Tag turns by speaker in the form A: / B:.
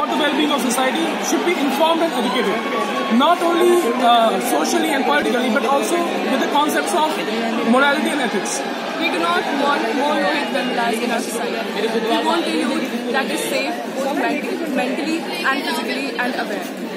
A: for the well-being of society should be informed and educated, not only socially and politically, but also with the concepts of morality and ethics.
B: We do not want more Rohit Venmulas in our society. We want a youth that is safe both mentally and physically and aware.